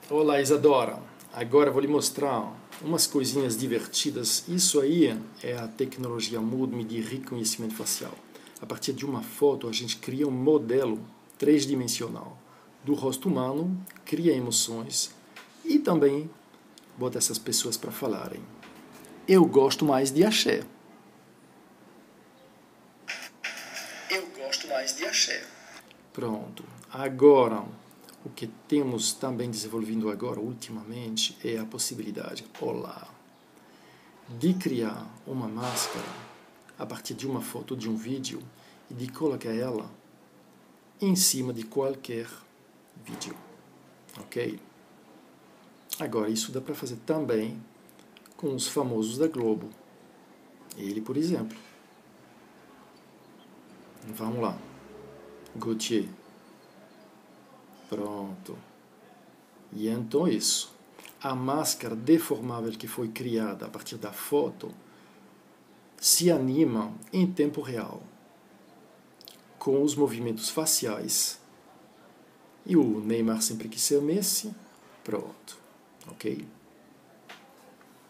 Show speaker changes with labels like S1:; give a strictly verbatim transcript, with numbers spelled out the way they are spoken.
S1: Olá, Isadora. Agora vou lhe mostrar umas coisinhas divertidas. Isso aí é a tecnologia Moodme de reconhecimento facial. A partir de uma foto, a gente cria um modelo três-dimensional do rosto humano, cria emoções e também bota essas pessoas para falarem. Eu gosto mais de axé.
S2: Eu gosto mais de axé.
S1: Pronto. Agora, o que temos também desenvolvendo agora, ultimamente, é a possibilidade, olá, de criar uma máscara a partir de uma foto, de um vídeo, e de colocar ela em cima de qualquer vídeo. Ok? Agora, isso dá para fazer também com os famosos da Globo. Ele, por exemplo. Vamos lá. Gautier. Pronto. E então isso. A máscara deformável que foi criada a partir da foto se anima em tempo real com os movimentos faciais. E o Neymar sempre quis ser Messi. Pronto. Ok?